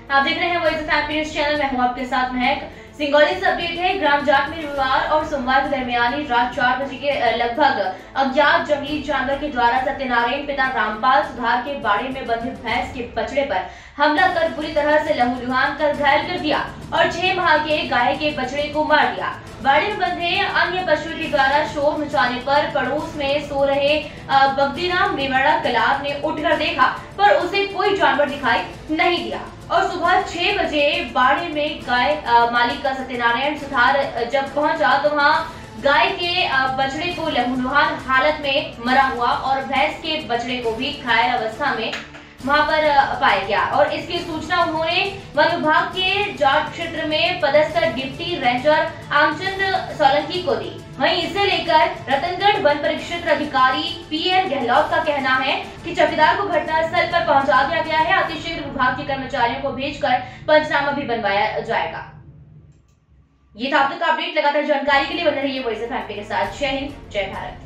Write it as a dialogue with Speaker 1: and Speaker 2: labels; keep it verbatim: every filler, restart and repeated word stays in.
Speaker 1: आप देख रहे हैं voice of happy news channel. मैं हूं आपके साथ महक। सिंगरौली से अपडेट है। ग्राम जाट में रविवार और सोमवार के दरमियानी रात चार बजे के लगभग अज्ञात जंगली जानवर के द्वारा सत्यनारायण पिता रामपाल सुधार के बाड़े में बंधे भैंस के बछड़े पर हमला कर बुरी तरह से लहूलुहान कर घायल कर दिया और छह माह के गाय के बछड़े को मार दिया। बाड़े में बंधे अन्य पशुओं के द्वारा शोर मचाने पर पड़ोस में सो रहे बगदीराम मेवाड़ा कलाब ने उठकर देखा पर उसे कोई जानवर दिखाई नहीं दिया और सुबह छह बजे बाड़े में गाय मालिक का सत्यनारायण सुधार जब पहुंचा तो वहां गाय के बछड़े को लहूलुहान हालत में मरा हुआ और भैंस के बछड़े को भी घायल अवस्था में वहां पर पाया गया और इसकी सूचना उन्होंने वन विभाग के जाट क्षेत्र में पदस्थ डिप्टी रेंजर आमचंद सोलंकी को दी। वहीं इसे लेकर रतनगढ़ वन परिक्षेत्र अधिकारी पी एल गहलोत का कहना है कि चौकीदार को घटनास्थल पर पहुंचा दिया गया है। अतिशीघ्र विभाग के कर्मचारियों को भेजकर पंचनामा भी बनवाया जाएगा। ये था अब तक का अपडेट। लगातार जानकारी के लिए बने रहिए वॉइस ऑफ हैप्पी के साथ। जय हिंद, जय भारत।